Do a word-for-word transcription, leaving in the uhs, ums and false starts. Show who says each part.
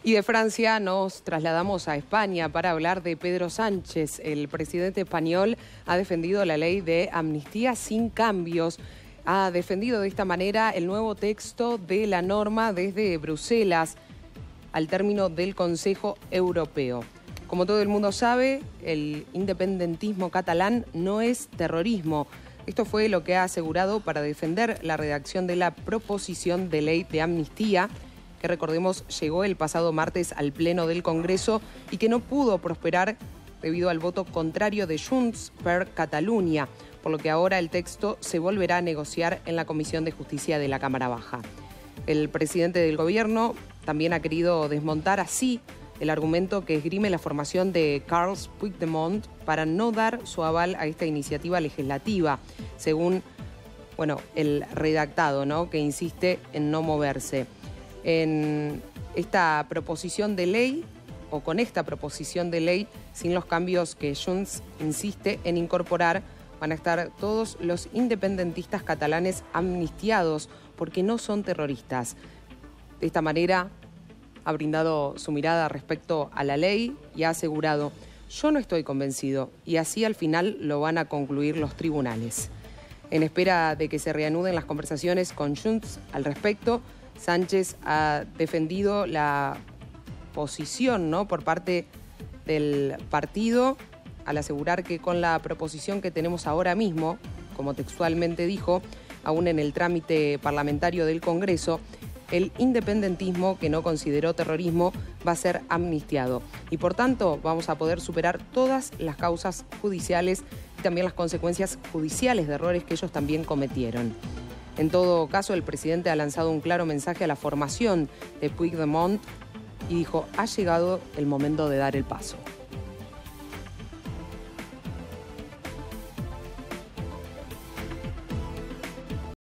Speaker 1: Y de Francia nos trasladamos a España para hablar de Pedro Sánchez. El presidente español ha defendido la ley de amnistía sin cambios. Ha defendido de esta manera el nuevo texto de la norma desde Bruselas al término del Consejo Europeo. Como todo el mundo sabe, el independentismo catalán no es terrorismo. Esto fue lo que ha asegurado para defender la redacción de la proposición de ley de amnistía, que recordemos llegó el pasado martes al Pleno del Congreso y que no pudo prosperar debido al voto contrario de Junts per Catalunya, por lo que ahora el texto se volverá a negociar en la Comisión de Justicia de la Cámara Baja. El presidente del gobierno también ha querido desmontar así el argumento que esgrime la formación de Carles Puigdemont para no dar su aval a esta iniciativa legislativa, según bueno, el redactado, ¿no?, que insiste en no moverse. En esta proposición de ley, o con esta proposición de ley, sin los cambios que Junts insiste en incorporar, van a estar todos los independentistas catalanes amnistiados porque no son terroristas. De esta manera ha brindado su mirada respecto a la ley y ha asegurado: yo no estoy convencido, y así al final lo van a concluir los tribunales. En espera de que se reanuden las conversaciones con Junts al respecto, Sánchez ha defendido la posición, ¿no?, por parte del partido al asegurar que con la proposición que tenemos ahora mismo, como textualmente dijo, aún en el trámite parlamentario del Congreso, el independentismo, que no consideró terrorismo, va a ser amnistiado. Y por tanto vamos a poder superar todas las causas judiciales y también las consecuencias judiciales de errores que ellos también cometieron. En todo caso, el presidente ha lanzado un claro mensaje a la formación de Puigdemont y dijo: ha llegado el momento de dar el paso.